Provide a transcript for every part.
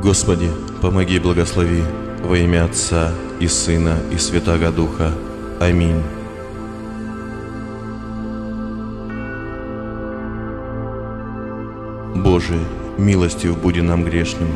Господи, помоги, благослови, во имя Отца и Сына и Святаго Духа. Аминь. Боже, милостив буди нам грешным.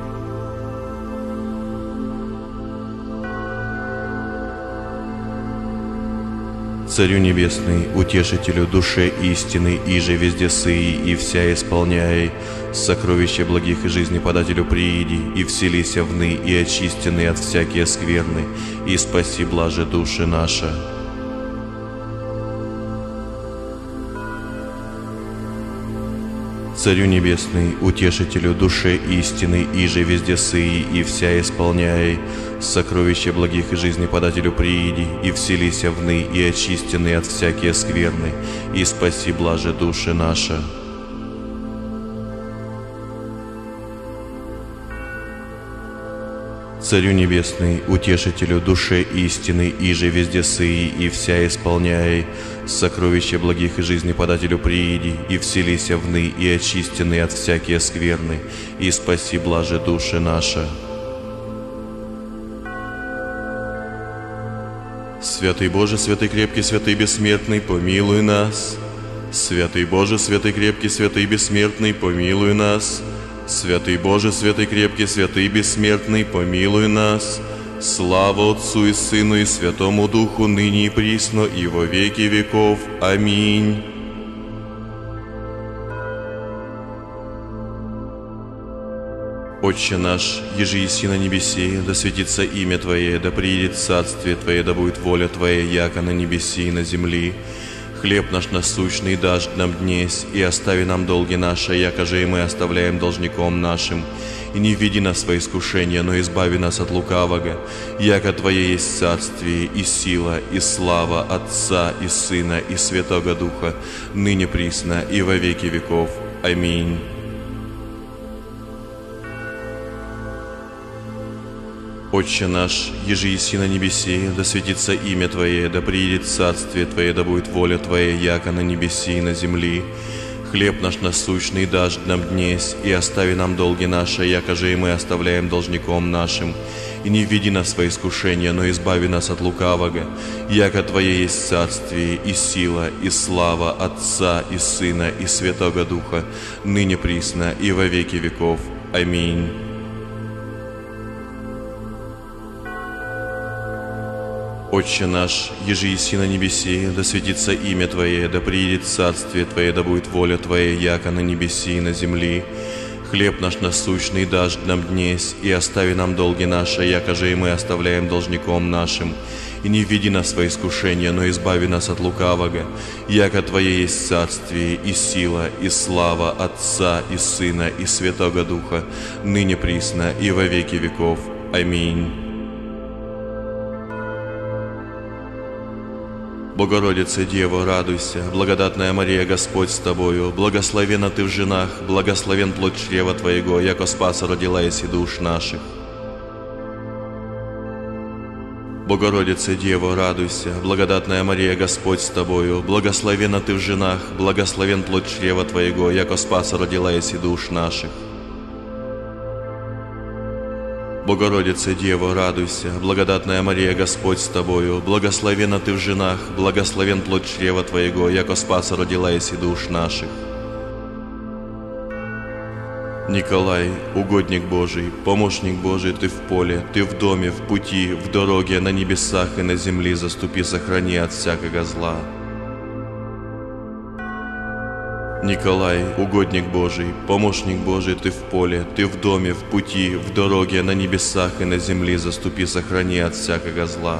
Царю Небесный, Утешителю, душе истины, иже везде сыи и вся исполняй, сокровища благих и жизни подателю прииди, и вселися вны, и очистены от всякие скверны, и спаси блаже души наша. Царю Небесный, Утешителю, душе истины, иже везде сыи и вся исполняй, сокровища благих и жизни подателю прииди, и вселися вны, и очистены от всякие скверны, и спаси блаже души наша. Царю Небесный, Утешителю, душе истины, иже везде сыи и вся исполняй, сокровища благих и жизни подателю прииди, и вселися вны, и очистены от всякие скверны, и спаси блаже души наша. Святый Боже, святый крепкий, святый бессмертный, помилуй нас. Святый Боже, святый крепкий, святый бессмертный, помилуй нас. Святый Боже, святый крепкий, святый бессмертный, помилуй нас. Слава Отцу и Сыну и Святому Духу, ныне и присно, и во веки веков. Аминь. Отче наш, еже еси на небесе, да светится имя Твое, да приидет царствие Твое, да будет воля Твоя, яко на небесе и на земли. Хлеб наш насущный дашь нам днесь, и остави нам долги наши, яко же и мы оставляем должником нашим. И не введи нас во искушение, но избави нас от лукавого, яко Твое есть царствие, и сила, и слава Отца, и Сына, и Святого Духа, ныне присно, и во веки веков. Аминь. Отче наш, еже еси на небесе, да светится имя Твое, да приидет царствие Твое, да будет воля Твоя, яко на небесе и на земли. Хлеб наш насущный дашь нам днесь, и остави нам долги наши, яко же и мы оставляем должником нашим. И не введи нас во искушение, но избави нас от лукавого, яко Твое есть царствие, и сила, и слава Отца, и Сына, и Святого Духа, ныне присно, и во веки веков. Аминь. Отче наш, еже еси на небесе, да светится имя Твое, да приидет царствие Твое, да будет воля Твоя, яко на небесе и на земли. Хлеб наш насущный дашь нам днесь, и остави нам долги наши, яко же и мы оставляем должником нашим. И не введи нас во искушение, но избави нас от лукавого, яко Твое есть царствие, и сила, и слава Отца, и Сына, и Святого Духа, ныне присно, и во веки веков. Аминь. Богородица Дева, радуйся, благодатная Мария, Господь с Тобою, благословена Ты в женах, благословен плод чрева Твоего, яко Спаса родила еси душ наших. Богородица Дева, радуйся, благодатная Мария, Господь с Тобою, благословена Ты в женах, благословен плод чрева Твоего, яко Спаса родила еси душ наших. Богородица Дева, радуйся, благодатная Мария, Господь с Тобою, благословена Ты в женах, благословен плод чрева Твоего, яко Спаса родила еси душ наших. Николай, угодник Божий, помощник Божий, Ты в поле, Ты в доме, в пути, в дороге, на небесах и на земли, заступи, сохрани от всякого зла. Николай, угодник Божий, помощник Божий, Ты в поле, Ты в доме, в пути, в дороге, на небесах и на земли, заступи, сохрани от всякого зла.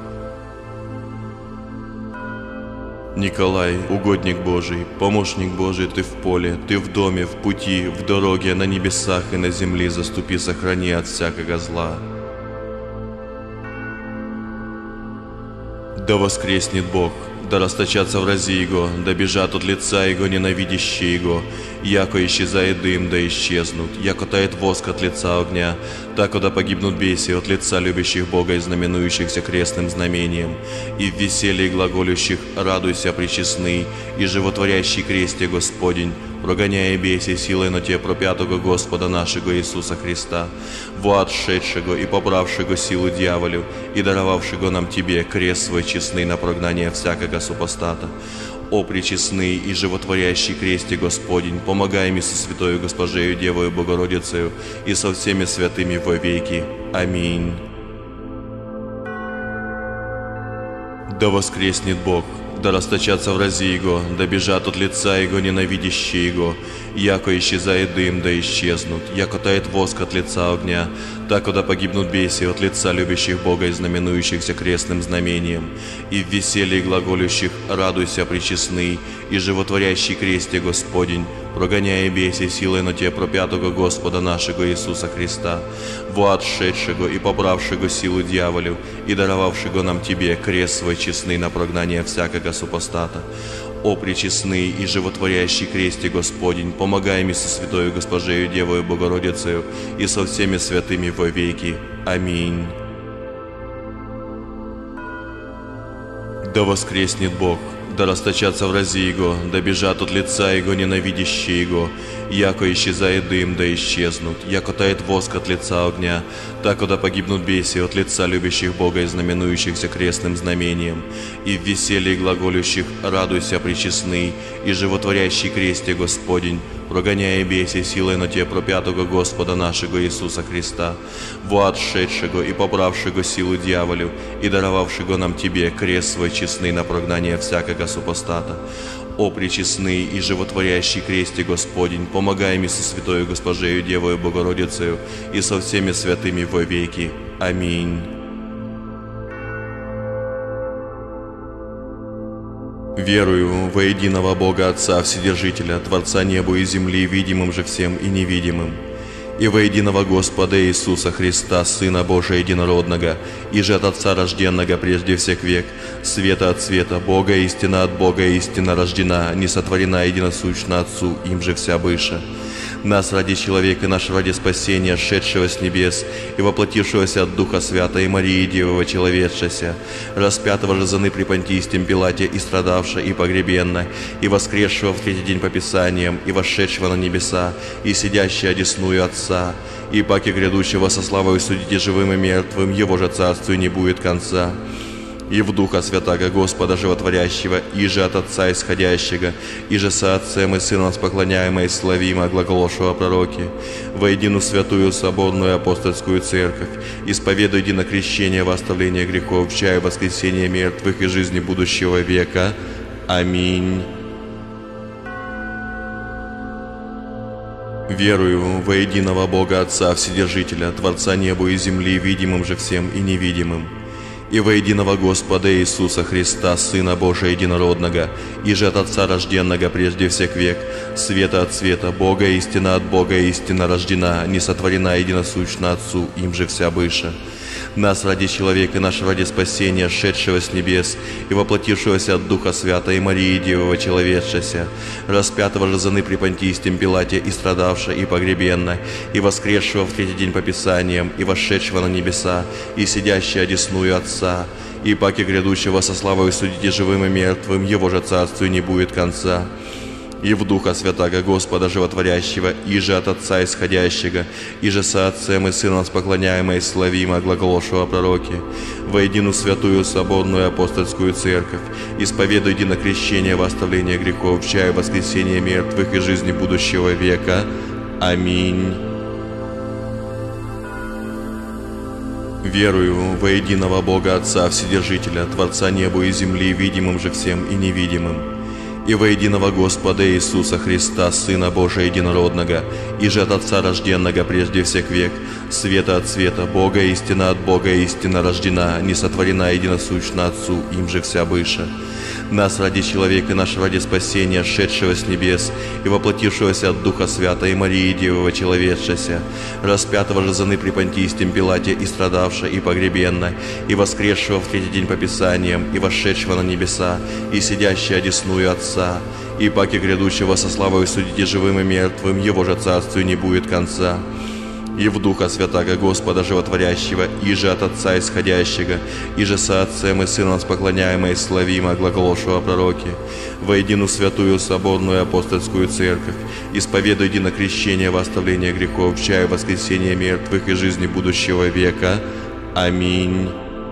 Николай, угодник Божий, помощник Божий, Ты в поле, Ты в доме, в пути, в дороге, на небесах и на земли, заступи, сохрани от всякого зла. Да воскреснет Бог, да расточатся врази Его, да бежат от лица Его ненавидящие Его, яко исчезает дым, да исчезнут, яко тает воск от лица огня, тако да погибнут беси от лица любящих Бога и знаменующихся крестным знамением, и в веселье глаголющих радуйся, пречестный, и животворящий кресте Господень, прогоняя беси силой на те пропятого Господа нашего Иисуса Христа, воотшедшего и побравшего силу дьяволю, и даровавшего нам Тебе крест свой честный на прогнание всякого супостата. О пречестный и животворящий кресте Господень, помогай мне со святою Госпожею Девою Богородицею и со всеми святыми во веки. Аминь. Да воскреснет Бог, да расточатся врази Его, да бежат от лица Его ненавидящие Его, яко исчезает дым, да исчезнут, яко тает воск от лица огня, так да погибнут беси от лица любящих Бога и знаменующихся крестным знамением, и в веселье глаголющих радуйся, пречестный, и животворящий кресте Господень, прогоняя беси силой на те пропятого Господа нашего Иисуса Христа, воотшедшего и побравшего силу дьяволю, и даровавшего нам Тебе крест свой честный на прогнание всякого супостата. О пречестный и животворящий кресте Господень, помогай мне со святою Госпожею Девою Богородицею и со всеми святыми во веки. Аминь. Да воскреснет Бог, да расточатся врази Его, да бежат от лица Его ненавидящие Его, яко исчезает дым, да исчезнут, яко тает воск от лица огня, так да погибнут беси от лица любящих Бога и знаменующихся крестным знамением, и в веселье глаголющих радуйся, пречестный, и животворящий кресте Господень, прогоняя беси силой на те пропятого Господа нашего Иисуса Христа, воотшедшего и побравшего силу дьяволю, и даровавшего нам Тебе крест свой честный на прогнание всякого супостата. О пречестный и животворящий кресте Господень, помогай мне со святою Госпожею Девою Богородицею и со всеми святыми во веки. Аминь. Верую во единого Бога Отца Вседержителя, Творца неба и земли, видимым же всем и невидимым, и во единого Господа Иисуса Христа, Сына Божия Единородного, и же от Отца рожденного прежде всех век, света от света, Бога истина от Бога истина рождена, не сотворена единосущна Отцу, им же вся быша. Нас ради человека, наш ради спасения, шедшего с небес и воплотившегося от Духа Свята и Марии Девова человечася, распятого же заны при Понтийском Пилате и страдавшего и погребенно, и воскресшего в третий день по Писаниям, и восшедшего на небеса, и сидящего одесную Отца, и паки грядущего со славою судите живым и мертвым, Его же царствию не будет конца. И в Духа Святаго Господа Животворящего, и же от Отца исходящего, и же со Отцем и Сыном споклоняемо и славимо глаголошего пророки, во единую святую соборную апостольскую церковь, исповедуй едино крещение во оставление грехов, чаю воскресения мертвых и жизни будущего века. Аминь. Верую во единого Бога Отца Вседержителя, Творца неба и земли, видимым же всем и невидимым, и во единого Господа Иисуса Христа, Сына Божия Единородного, и же от Отца рожденного прежде всех век, света от света, Бога истина от Бога истина рождена, не сотворена единосущна Отцу, им же вся быша. Нас ради человека, наш ради спасения, шедшего с небес и воплотившегося от Духа Свята и Марии Девова человечася, распятого же заны при Понтийском Пилате и страдавшего и погребенно, и воскресшего в третий день по Писаниям, и восшедшего на небеса, и сидящего одесную Отца, и паки грядущего со славою судите живым и мертвым, Его же царствию не будет конца. И в Духа Святаго Господа Животворящего, и же от Отца исходящего, и же со Отцем и Сыном споклоняемо и славимо глаголошего пророки, во единую святую соборную апостольскую церковь, исповедуй едино крещение во оставление грехов, чаю воскресения мертвых и жизни будущего века. Аминь. Верую во единого Бога Отца Вседержителя, Творца неба и земли, видимым же всем и невидимым, и во единого Господа Иисуса Христа, Сына Божия Единородного, и же от Отца рожденного прежде всех век, света от света, Бога истина от Бога истина рождена, не сотворена единосущна Отцу, им же вся быша. Нас ради человека, наш ради спасения, шедшего с небес и воплотившегося от Духа Свята и Марии Девова человечася, распятого же заны при Понтийском Пилате и страдавшего и погребенно, и воскресшего в третий день по Писаниям, и восшедшего на небеса, и сидящего одесную Отца, и паки грядущего со славою судите живым и мертвым, Его же царствию не будет конца. и в Духа Святаго Господа Животворящего, и же от Отца Исходящего, и же со Отцем и Сыном споклоняемо и славимо глаголошего пророки, во единую святую соборную апостольскую церковь, исповедуй едино крещение во оставление грехов, чаю воскресения мертвых и жизни будущего века. Аминь.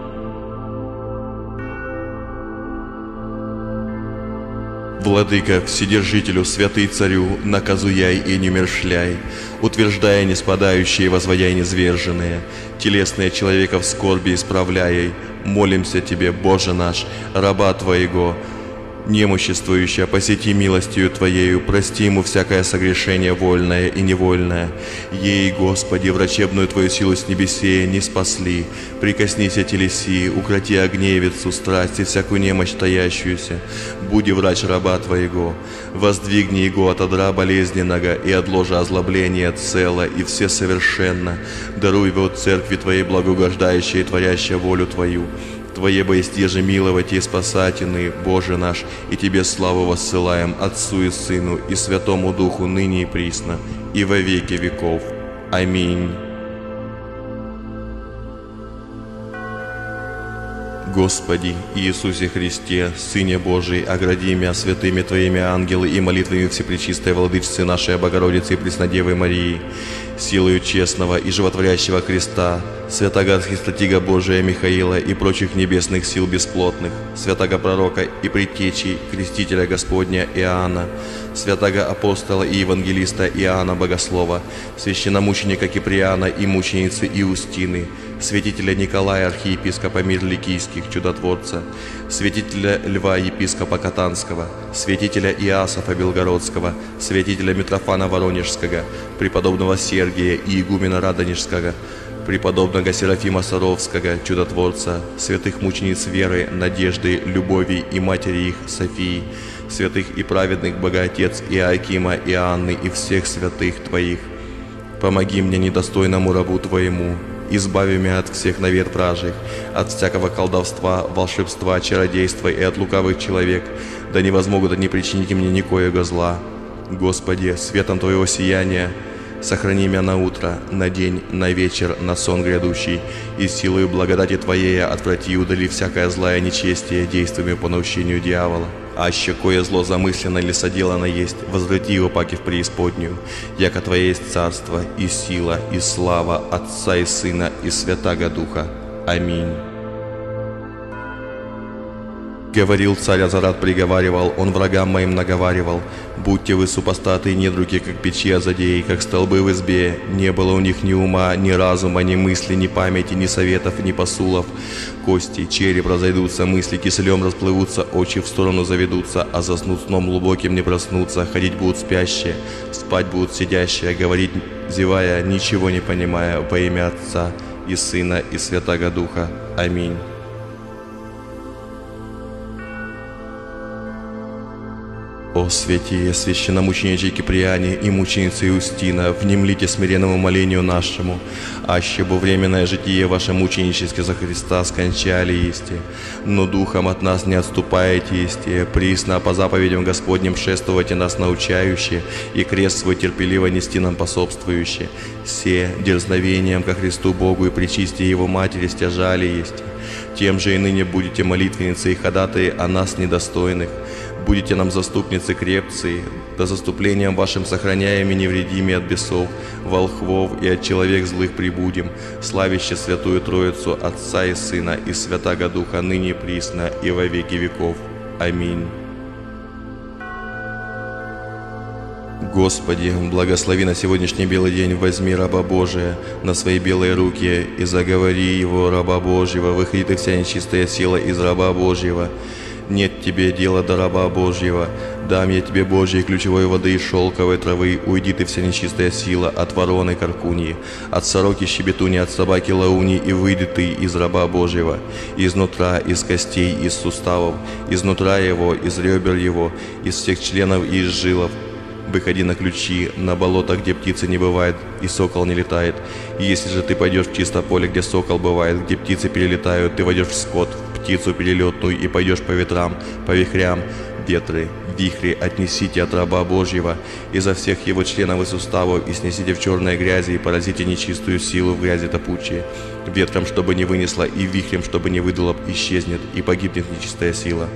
Владыка, Вседержителю, Святый Царю, наказуяй и не умершляй, утверждая неспадающие, возводяй низверженные, телесные человека в скорби исправляй. Молимся Тебе, Боже наш, раба Твоего, немуществующая, посети милостью Твоею, прости ему всякое согрешение вольное и невольное. Ей, Господи, врачебную Твою силу с небесея не спасли. Прикоснися телеси, укроти огневицу, страсть и всякую немощь таящуюся. Буди врач раба Твоего, воздвигни его от одра болезненного и от ложа озлобления цело и все совершенно. Даруй его церкви Твоей благоугождающей и творящей волю Твою. Твое боестеже миловать и спасательный, Боже наш, и Тебе славу воссылаем, Отцу и Сыну, и Святому Духу, ныне и присно, и во веки веков. Аминь. Господи Иисусе Христе, Сыне Божий, огради меня святыми Твоими ангелы и молитвами Всепречистой Владычицы нашей Богородицы и Преснодевы Марии, силою честного и животворящего креста, святого архистратига Божия Михаила и прочих небесных сил бесплотных, святого пророка и предтечи крестителя Господня Иоанна, святого апостола и евангелиста Иоанна Богослова, священномученика Киприана и мученицы Иустины, святителя Николая, архиепископа Мирликийских, чудотворца, святителя Льва, епископа Катанского, святителя Иасафа Белгородского, святителя Митрофана Воронежского, преподобного Сергия и игумена Радонежского, преподобного Серафима Саровского, чудотворца, святых мучениц веры, надежды, любови и матери их Софии, святых и праведных Богоотец Иоакима и Анны и всех святых Твоих. Помоги мне, недостойному рабу Твоему, избави меня от всех навет вражьих, от всякого колдовства, волшебства, чародейства и от лукавых человек, да не возмогут они причинить мне никоего зла. Господи, светом Твоего сияния сохрани меня на утро, на день, на вечер, на сон грядущий, и силою благодати Твоей отврати и удали всякое злое нечестие действиями по наущению дьявола. Аще кое зло замысленно или соделано есть, возврати его паки в преисподнюю, яко Твое есть царство, и сила, и слава Отца и Сына, и Святаго Духа. Аминь. Говорил царь Азарат, приговаривал, он врагам моим наговаривал: будьте вы супостаты и недруги, как печи Азадеи, как столбы в избе. Не было у них ни ума, ни разума, ни мысли, ни памяти, ни советов, ни посулов. Кости, череп разойдутся, мысли киселем расплывутся, очи в сторону заведутся, а заснут сном глубоким не проснутся. Ходить будут спящие, спать будут сидящие, говорить, зевая, ничего не понимая, во имя Отца и Сына и Святаго Духа. Аминь. О святие, священномучениче Киприане и мученице Иустина, внемлите смиренному молению нашему, аще бы временное житие ваше мученическое за Христа скончали есте, но духом от нас не отступаете есте, присно по заповедям Господним шествуйте нас научающие, и крест свой терпеливо нести нам пособствующие, се дерзновением ко Христу Богу и причисти Его Матери стяжали есте, тем же и ныне будете молитвенницы и ходатаи о нас недостойных. Будете нам заступницы крепцы, до заступлением вашим сохраняем и невредими от бесов, волхвов и от человек злых прибудем, славище Святую Троицу, Отца и Сына и Святаго Духа, ныне и присно и во веки веков. Аминь. Господи, благослови на сегодняшний белый день, возьми раба Божия на свои белые руки и заговори его, раба Божьего, выходи ты вся нечистая сила из раба Божьего. Нет тебе дела до раба Божьего, дам я тебе Божьей ключевой воды и шелковой травы, уйди ты вся нечистая сила от вороны каркуньи, от сороки щебетуни, от собаки лауни, и выйди ты из раба Божьего, изнутра, из костей, из суставов, изнутра его, из ребер его, из всех членов и из жилов. Выходи на ключи, на болото, где птицы не бывает и сокол не летает. И если же ты пойдешь в чисто поле, где сокол бывает, где птицы перелетают, ты войдешь в скот, в птицу перелетную и пойдешь по ветрам, по вихрям, ветры, вихре отнесите от раба Божьего изо всех его членов и суставов, и снесите в черной грязи, и поразите нечистую силу в грязи топучие. Ветром, чтобы не вынесло, и вихрем, чтобы не выдуло, исчезнет, и погибнет нечистая сила.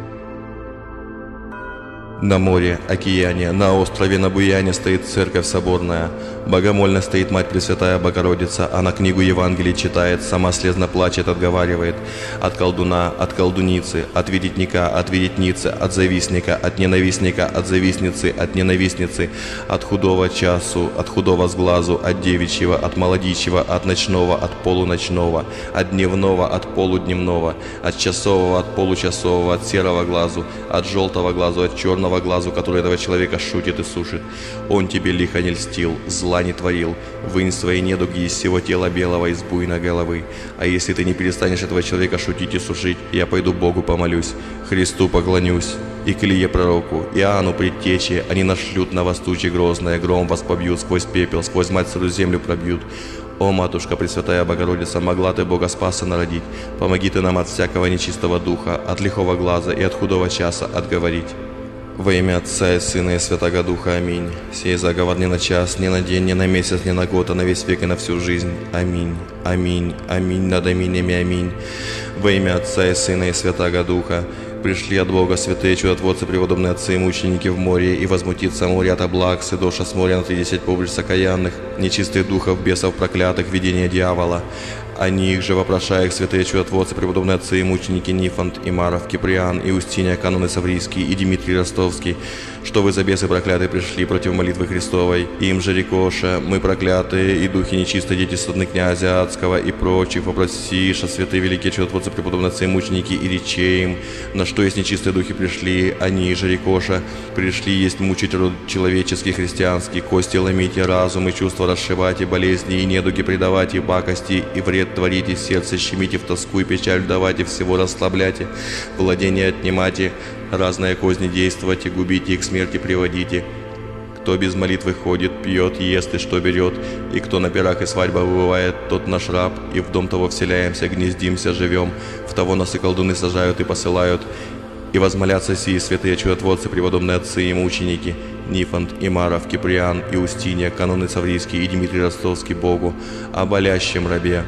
На море, океане, на острове, на буяне стоит церковь соборная. Богомольно стоит Мать Пресвятая Богородица, она книгу Евангелий читает, сама слезно плачет, отговаривает. От колдуна, от колдуницы, от видетника, от видетницы, от завистника, от ненавистника, от завистницы, от ненавистницы, от худого часу, от худого сглазу, от девичьего, от молодичьего, от ночного, от полуночного, от дневного, от полудневного, от часового, от получасового, от серого глазу, от желтого глазу, от черного глазу, который этого человека шутит и сушит. Он тебе лихо не льстил, зла не творил. Вынь свои недуги из всего тела белого, из буйной головы. А если ты не перестанешь этого человека шутить и сушить, я пойду Богу помолюсь, Христу поклонюсь, и к Илие пророку, Иоанну предтече, они нашлют на вас тучи грозные, гром вас побьют, сквозь пепел, сквозь мать сырую землю пробьют. О, Матушка Пресвятая Богородица, могла ты Бога Спаса народить, помоги ты нам от всякого нечистого духа, от лихого глаза и от худого часа отговорить. Во имя Отца и Сына и Святаго Духа. Аминь. Сей заговор не на час, не на день, не на месяц, не на год, а на весь век и на всю жизнь. Аминь. Аминь. Аминь. Над аминями. Аминь. Во имя Отца и Сына и Святаго Духа. Пришли от Бога святые чудотворцы, преподобные отцы и мученики в море, и возмутится море от облак, сидоша с моря на 30 публиц окаянных, нечистых духов, бесов проклятых, видения дьявола. Они их же вопрошая их святые чудотворцы, преподобные отцы и мученики Нифонт, и Маров, Киприан, и Устиния, каноны Саврийский, и Дмитрий Ростовский, что вы за бесы проклятые пришли против молитвы Христовой. Им же рекоша, мы проклятые, и духи нечистые, дети сатаны князя Адского и прочих, вопросиша, святые великие чудотворцы, преподобные отцы и мученики, и рече им, на что есть нечистые духи пришли, они же рекоша, пришли есть мучить род человеческий, христианский, кости ломить, и разум, и чувства расшивать, и болезни, и недуги предавать, и пакости, и вред творите, сердце щемите, в тоску и печаль давайте, всего расслабляйте, владение отнимайте, разные козни действуйте, губите и к смерти приводите. Кто без молитвы ходит, пьет, ест и что берет, и кто на пирах и свадьба бывает, тот наш раб, и в дом того вселяемся, гнездимся, живем, в того нас и колдуны сажают и посылают. И возмолятся сии святые чудотворцы, преподобные отцы и мученики, Нифонт, и Маров, Киприан, и Устиния, каноны Саврийский, и Дмитрий Ростовский Богу, о болящем рабе.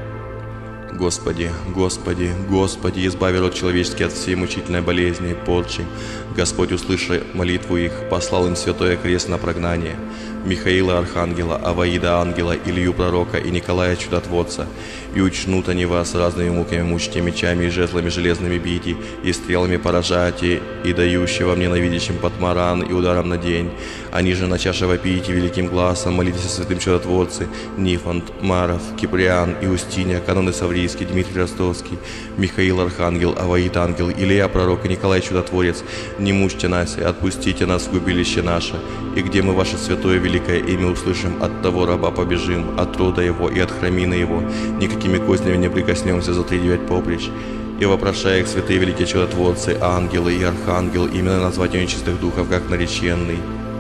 Господи, Господи, Господи, избави род человеческий от всей мучительной болезни и порчи. Господь, услыши молитву их, послал им святое крест на прогнание. Михаила Архангела, Аваида Ангела, Илью Пророка и Николая Чудотворца. И учнут они вас разными муками мучите, мечами и жезлами железными бити, и стрелами поражайте, и дающего мне ненавидящим потмаран и ударом на день. Они же на чаше вопите великим глазом, молитесь о святым Чудотворце, Нифонт, Маров, Киприан и Устиния, каноны Саврийский, Дмитрий Ростовский, Михаил Архангел, Аваид Ангел, Илия Пророк и Николай Чудотворец, не мучьте нас и отпустите нас в губилище наше, и где мы ваше святое великое имя услышим, от того раба побежим, от рода его и от храмины его, никакими кознями не прикоснемся за 39 поприщ. И вопрошая их святые великие чудотворцы, ангелы и архангел, именно назвать нечистых духов, как нареченный.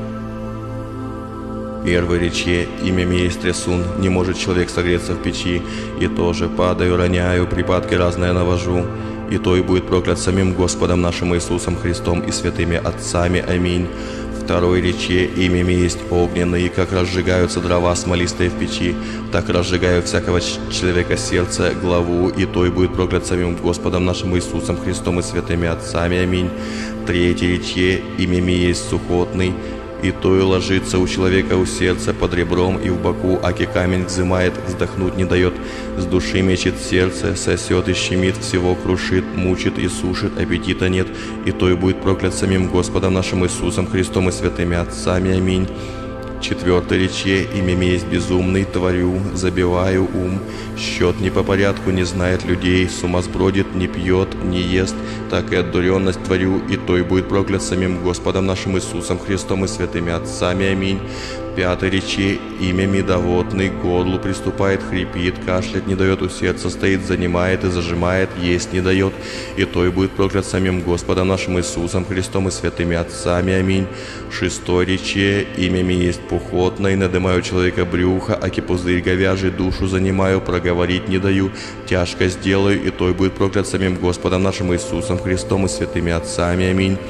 Первый рече, имя есть трясун, не может человек согреться в печи, и тоже падаю, роняю, припадки разные навожу, и то и будет проклят самим Господом нашим Иисусом Христом и святыми отцами. Аминь. Второй рече, имя есть огненный, и как разжигаются дрова смолистые в печи, так разжигаю всякого человека сердце, главу, и то и будет проклят самим Господом нашим Иисусом Христом и святыми отцами. Аминь. Третье рече, имя есть сухотный, и то и ложится у человека у сердца под ребром и в боку, аки камень взымает, вздохнуть не дает, с души мечет сердце, сосет и щемит, всего крушит, мучит и сушит, аппетита нет, и то и будет проклят самим Господом нашим Иисусом Христом и святыми отцами. Аминь. Четвертое рече, имя есть безумный, творю, забиваю ум, счет не по порядку не знает людей, с ума сбродит, не пьет, не ест, так и отдуренность творю, и то и будет проклят самим Господом нашим Иисусом Христом и святыми отцами. Аминь. Пятое рече, имя медоводный, к горлу приступает, хрипит, кашлять не дает, у сердца стоит, занимает и зажимает, есть не дает, и то и будет проклят самим Господом нашим Иисусом Христом и святыми отцами. Аминь. Шестое рече, имя есть пухотное, надымаю человека брюха, аки пузырь говяжий, душу занимаю, проговорить не даю, тяжко сделаю, и то и будет проклят самим Господом нашим Иисусом Христом и святыми отцами. Аминь.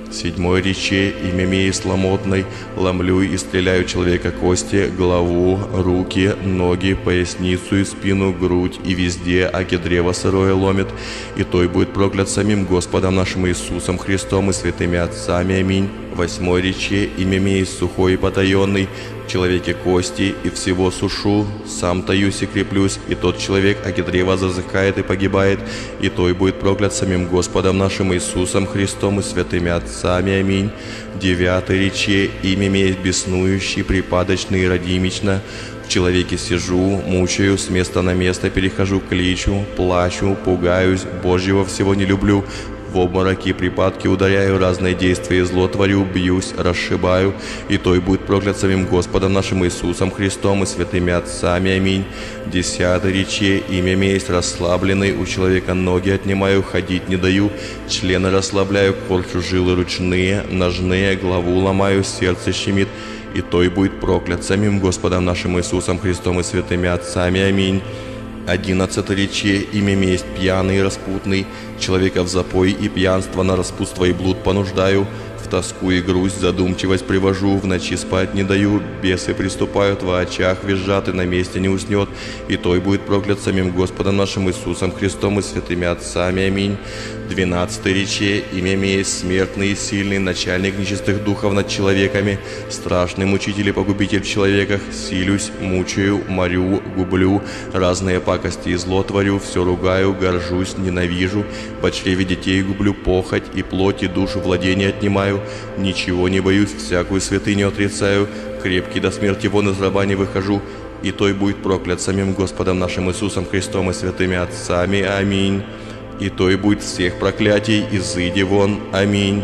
7 рече, имя мей сломодной, ломлю и стреляю человека кости, голову, руки, ноги, поясницу и спину, грудь, и везде, аки древо сырое ломит, и той будет проклят самим Господом нашим Иисусом Христом и святыми отцами. Аминь. 8 рече, имя мей сухой и потаенный, в человеке кости и всего сушу, сам таюсь и креплюсь, и тот человек, аки древо зазыхает и погибает, и той будет проклят самим Господом нашим Иисусом Христом и святыми отцами. Аминь. 9 рече, имя мей беснующий, припадочный и родимично, в человеке сижу, мучаю, с места на место перехожу, кличу, плачу, пугаюсь, Божьего всего не люблю, в обмороки, припадки ударяю, разные действия зло творю, бьюсь, расшибаю, и той будет проклят самим Господом нашим Иисусом Христом и святыми отцами. Аминь. 10 рече, имя есть расслабленный, у человека ноги отнимаю, ходить не даю, члены расслабляю, корчу жилы ручные, ножные, главу ломаю, сердце щемит, и той будет проклят самим Господом нашим Иисусом Христом и святыми отцами. Аминь. 11 рече, имя есть пьяный и распутный, человека в запой и пьянство, на распутство и блуд понуждаю, в тоску и грусть, задумчивость привожу, в ночи спать не даю, бесы приступают, в очах визжат и на месте не уснет, и той будет проклят самим Господом нашим Иисусом Христом и святыми отцами. Аминь. 12 рече, имя есть смертный и сильный, начальник нечистых духов над человеками, страшный мучитель и погубитель в человеках, силюсь, мучаю, морю, гублю, разные пакости и зло творю, все ругаю, горжусь, ненавижу, по чреве детей гублю, похоть и плоть и душу владение отнимаю, ничего не боюсь, всякую святыню отрицаю, крепкий до смерти вон из раба не выхожу, и той будет проклят самим Господом нашим Иисусом Христом и святыми отцами. Аминь. И той будет всех проклятий, изыди вон. Аминь.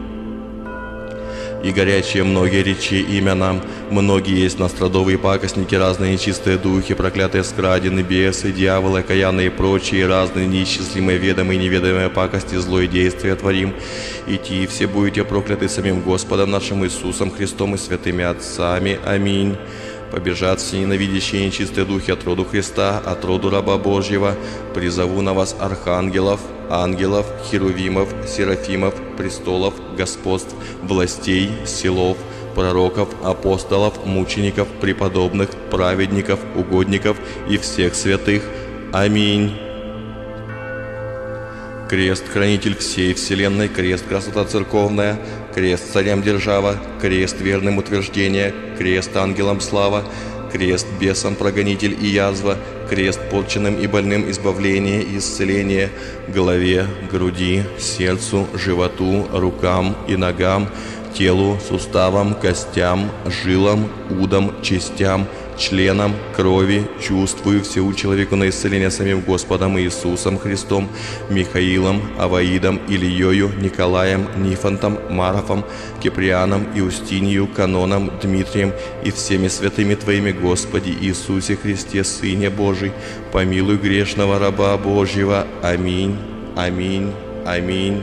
И горячие многие речи имя нам, многие есть настрадовые пакостники, разные нечистые духи, проклятые скрадины, бесы, дьяволы, окаянные и прочие, разные неисчислимые ведомые и неведомые пакости, злое действие творим. Идти все будете прокляты самим Господом нашим Иисусом Христом и святыми отцами. Аминь. Побежат все ненавидящие нечистые духи от роду Христа, от роду раба Божьего. Призову на вас архангелов, ангелов, херувимов, серафимов, престолов, господств, властей, силов, пророков, апостолов, мучеников, преподобных, праведников, угодников и всех святых. Аминь. Крест, хранитель всей вселенной, крест, красота церковная, крест, царям держава, крест, верным утверждение, крест, ангелам слава, крест, бесам прогонитель и язва, крест, порченным и больным избавление и исцеление, голове, груди, сердцу, животу, рукам и ногам, телу, суставам, костям, жилам, удам, частям, членам, крови, чувствую всему человеку на исцеление самим Господом Иисусом Христом, Михаилом, Аваидом, Ильею, Николаем, Нифонтом, Марафом, Киприаном, Иустинию, Каноном, Дмитрием и всеми святыми Твоими, Господи Иисусе Христе, Сыне Божий, помилуй грешного раба Божьего. Аминь, аминь, аминь.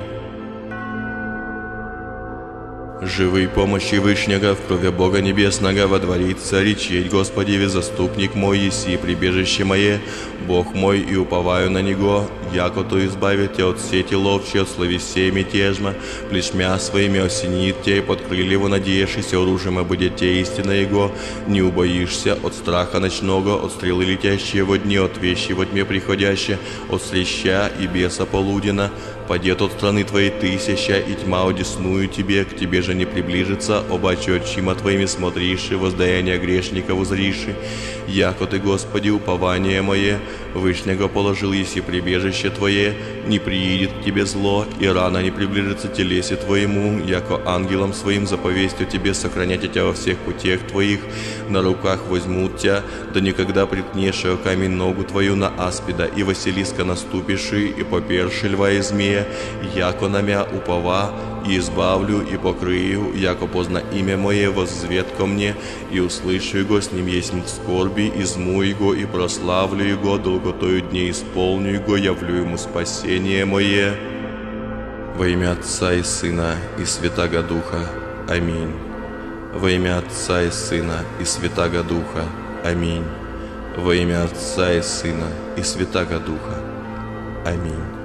Живый помощи Вышнего, в крови Бога Небесного водворится, речеть, Господи, ве заступник мой, еси прибежище мое, Бог мой, и уповаю на Него, яко то избавит тебя от сети ловчей, от словесей мятежма, плешмя своими осенит тебя, и под крылья его надеешься, оружием обудет тебя истина Его, не убоишься от страха ночного, от стрелы летящие во дни, от вещи во тьме приходящие, от слеща и беса полудина, падет от страны твоей тысяча, и тьма одесную тебе, к тебе же не приближится, обаче очима твоими смотриши, воздаяние грешника узриши. Яко ты, Господи, упование мое, Вышнего положил еси прибежище твое, не приидет к тебе зло, и рано не приближится телесе твоему, яко ангелом своим заповестью тебе сохранять тебя во всех путях твоих, на руках возьмут тебя, да никогда приткнешь камень ногу твою на аспида, и Василиска наступиши, и поперши льва и змея, яко на мя упова, и избавлю, и покрыю, яко поздно имя мое воззвет ко мне, и услышу его, с ним есть в скорби, изму его, и прославлю его, долготою дней исполню его, явлю ему спасение мое. Во имя Отца и Сына и Святаго Духа. Аминь. Во имя Отца и Сына и Святаго Духа. Аминь. Во имя Отца и Сына и Святаго Духа. Аминь.